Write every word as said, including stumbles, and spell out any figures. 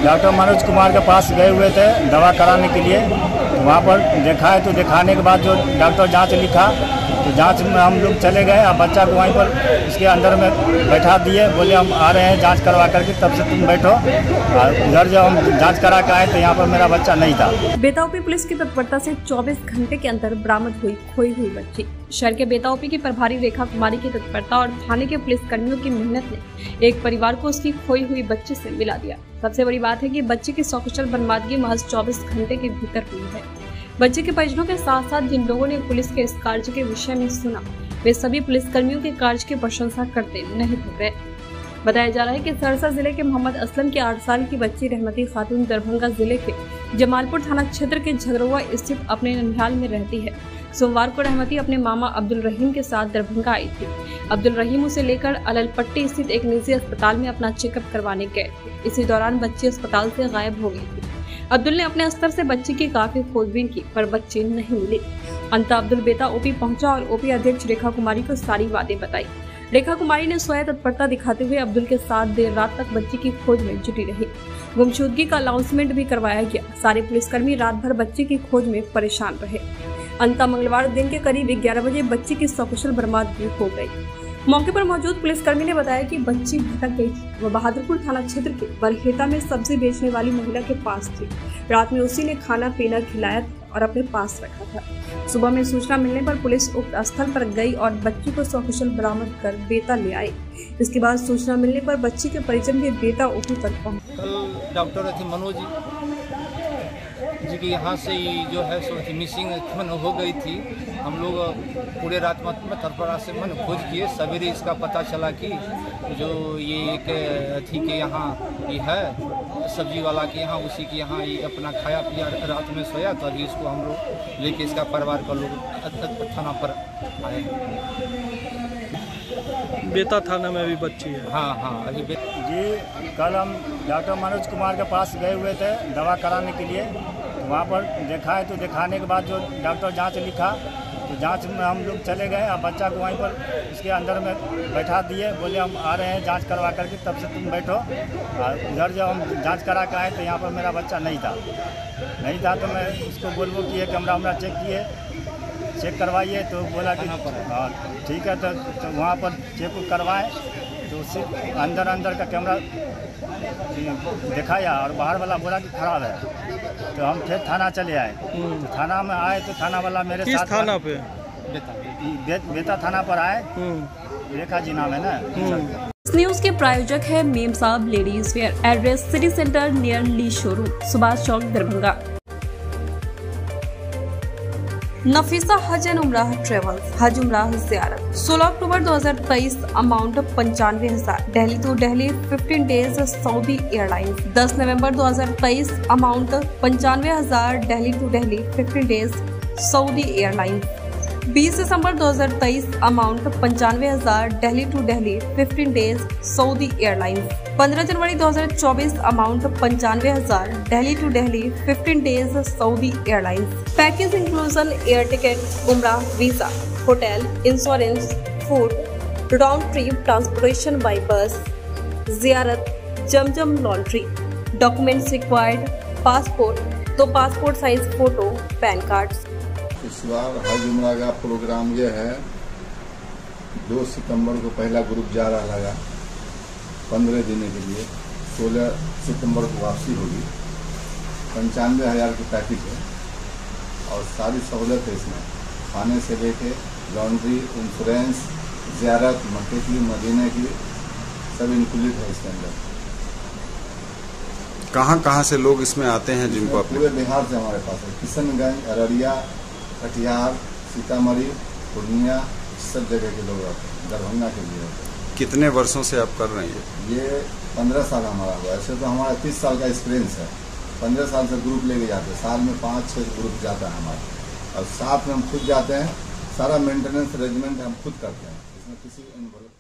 Doctor Manoj Kumar के पास गए हुए थे दवा कराने के लिए। वहाँ पर देखा है तो दिखाने के बाद जो डॉक्टर जांच लिखा तो जांच में हम लोग चले गए और बच्चा को वहीं पर इसके अंदर में बैठा दिए, बोले हम आ रहे हैं जांच करवा करके, तब से तुम बैठो। और उधर जब हम जांच करा के आए तो यहाँ पर मेरा बच्चा नहीं था। बेताओपी पुलिस की तत्परता से चौबीस घंटे के अंदर बरामद हुई खोई हुई बच्ची। शहर के बेताओपी की प्रभारी रेखा कुमारी की तत्परता और थाने के पुलिस कर्मियों की मेहनत ने एक परिवार को उसकी खोई हुई बच्ची से मिला दिया। सबसे बड़ी बात है कि बच्चे की सकुशल बरामदगी महज चौबीस घंटे के भीतर हुई है। बच्चे के परिजनों के साथ साथ जिन लोगों ने पुलिस के इस कार्य के विषय में सुना, वे सभी पुलिस कर्मियों के कार्य की प्रशंसा करते नहीं थक रहे। बताया जा रहा है कि सहरसा जिले के मोहम्मद असलम की आठ साल की बच्ची रहमती खातून दरभंगा जिले के जमालपुर थाना क्षेत्र के झगड़ुआ स्थित अपने ननिहाल में रहती है। सोमवार को रहमती अपने मामा अब्दुल रहीम के साथ दरभंगा आई थी। अब्दुल रहीम उसे लेकर अललपट्टी स्थित एक निजी अस्पताल में अपना चेकअप करवाने गए थे। इसी दौरान बच्ची अस्पताल से गायब हो गई थी। अब्दुल ने अपने स्तर से बच्ची की काफी खोजबीन की, पर बच्ची नहीं मिली। अंत अब्दुल बेता ओपी पहुंचा और ओपी अध्यक्ष रेखा कुमारी को सारी बातें बताई। रेखा कुमारी ने स्वयं तत्परता दिखाते हुए अब्दुल के साथ देर रात तक बच्ची की खोज में जुटी रही। गुमशुदगी का अनाउंसमेंट भी करवाया गया। सारे पुलिसकर्मी रात भर बच्ची की खोज में परेशान रहे। अंत मंगलवार दिन के करीब ग्यारह बजे बच्ची की सकुशल बरामदगी हो गई। मौके पर मौजूद पुलिसकर्मी ने बताया कि बच्ची भटक गई थी। वह बहादुरपुर थाना क्षेत्र के बरखेता में सब्जी बेचने वाली महिला के पास थी। रात में उसी ने खाना पीना खिलाया और अपने पास रखा था। सुबह में सूचना मिलने पर पुलिस उक्त स्थल पर गई और बच्ची को सकुशल बरामद कर बेता ले आई। इसके बाद सूचना मिलने पर बच्ची के परिजन भी बेता ओपी तक पहुंचे। कल डॉक्टर थे मनोज जी की यहाँ से जो है सो मिसिंग मन हो गई थी। हम लोग पूरे रात में तत्परता से मन खोज किए। सवेरे इसका पता चला कि जो ये एक अथी के यहाँ ये है सब्जी वाला के यहाँ, उसी के यहाँ ये अपना खाया पिया रात में सोया, तभी इसको हम लोग लेके इसका परिवार का लोग थाना पर आए। बेता थाना में अभी बच्ची है। हाँ हाँ अभी जी कल हम डॉक्टर मनोज कुमार के पास गए हुए थे दवा कराने के लिए। वहाँ पर देखा है तो दिखाने के बाद जो डॉक्टर जांच लिखा तो जांच में हम लोग चले गए और बच्चा को वहीं पर इसके अंदर में बैठा दिए, बोले हम आ रहे हैं जांच करवा करके, तब से तुम बैठो। और उधर जब हम जांच करा के आए तो यहाँ पर मेरा बच्चा नहीं था नहीं था तो मैं उसको बोलबो किए, कैमरा वमरा चेक किए, चेक करवाइए तो बोला कि हाँ ठीक है। तो, तो वहाँ पर चेक करवाए तो उससे अंदर अंदर का कैमरा दिखाया और बाहर वाला बोला कि खराब है। तो हम फिर थाना चले आए। तो थाना में आए तो थाना वाला मेरे किस साथ थाना पे? बेता, बे, बेता थाना पर आए। रेखा जी नाम है ना। इस न्यूज के प्रायोजक है Mem Sahab ladies wear. Address city centre near Lee showroom, Subhash Chowk, Darbhanga. Nafisa हज एंड उमराह ट्रेवल्स, हज उमराह ज़ियारत। सोलह अक्टूबर दो हज़ार तेईस, अमाउंट पंचानवे हजार, Delhi to Delhi fifteen days Saudi airlines. दस नवंबर दो हज़ार तेईस, अमाउंट पंचानवे हजार, Delhi to Delhi fifteen days Saudi airlines. बीस दिसंबर दो हज़ार तेईस, अमाउंट पंचानवे हजार, Delhi to Delhi fifteen days Saudi airlines. पंद्रह जनवरी दो हज़ार चौबीस, अमाउंट पंचानवे हजार, Delhi to Delhi fifteen days Saudi airlines. Package inclusion air ticket, उमराह visa, hotel, insurance, food, round trip transportation by बस, जियारत, जमजम लॉन्ड्री। डॉक्यूमेंट्स रिक्वायर्ड, पासपोर्ट, दो passport size photo, PAN card. इस बार हज उमरा का प्रोग्राम ये है, दो सितंबर को पहला ग्रुप जा रहा लगा पंद्रह दिन के लिए, सोलह सितंबर को वापसी होगी। पंचानवे हज़ार की पैकेज है और सारी सहूलत है इसमें, खाने से लेके लॉन्ड्री, इंश्योरेंस, ज़ियारत, मक्के की, मदीने की, सब इंक्लूडेड है इसके अंदर। कहाँ कहाँ से लोग इसमें आते हैं जिनको? पूरे बिहार से हमारे पास है, किशनगंज, अररिया, कटिहार, सीतामढ़ी, पूर्णिया, सब जगह के लोग आते हैं, दरभंगा के लिए आते हैं। कितने वर्षों से आप कर रहे हैं? ये पंद्रह साल हमारा हुआ। ऐसे तो हमारा तीस साल का एक्सपीरियंस है। पंद्रह साल से ग्रुप लेके जाते हैं, साल में पाँच छः ग्रुप जाता है हमारा, और साथ में हम खुद जाते हैं। सारा मेंटेनेंस अरेंजमेंट हम खुद करते हैं, इसमें किसी